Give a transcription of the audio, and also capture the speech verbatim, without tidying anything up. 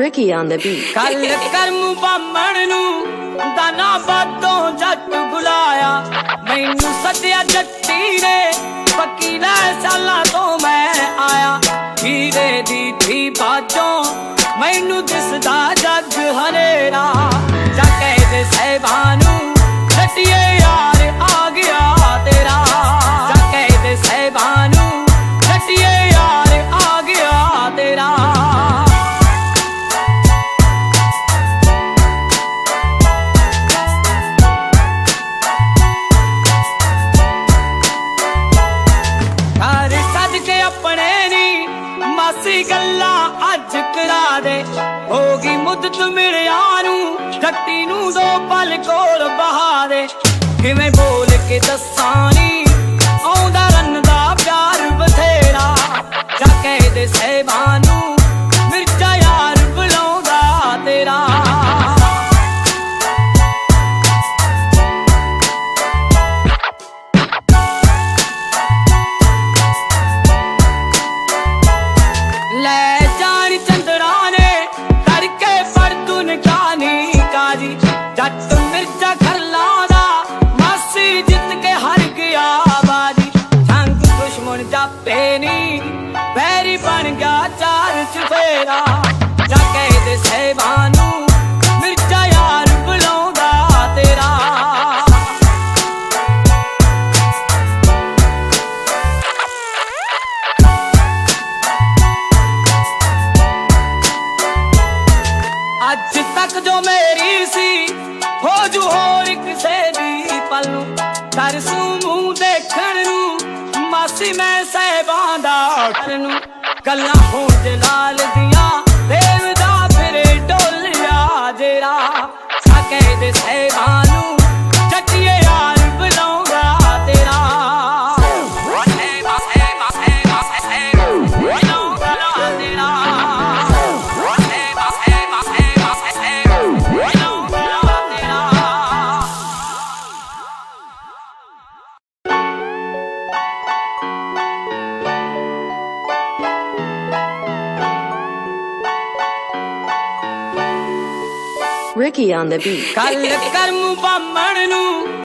Ricky on the beat. कल करम बामण नू दाना बातों जट बुलाया, मैनू सद्या जट्टी ने पक्की लै साला तो मैं आया। हीरे दी थी बाजों मैनू दिसदा जग हनेरा, जाके दे सहबानू जट्टिए यार आ गया तेरा, जाके दे सहबानू जट्टिए यार आ गया तेरा। मासी गल्ला अज करा दे, होगी मुद्दत मिलिया नू जट्टी नू दो पल कोल बहा दे। किवें बोल के दसानी आउंदा रन्नदा प्यार बथेरा, जाके दे सहबानू मिर्चा यार बुलाउंदा तेरा। ले जानी चंदरा ने करके फरतुन कानी काजी, जट मिर्चा खरला दा मासी जित के हर गया बाजी। संग दुश्मन जापे नी बैरी बन गया चार चुफेरा, जाके दे सहबानू मिर्चा यार बुलाउंदा तेरा। अज तक जो मेरी सी हो जू होर किसे दी पलू, तरसू मुंह देखण नू मासी मैं सहबां दा करनू। गल्लां हो जलाल दियां देवदा फिरे डोलिया जेरा, जाके दे सहबानू जट्टिए यार बुलाउंदा तेरा। Ricky on the beat. कल करम बामण नू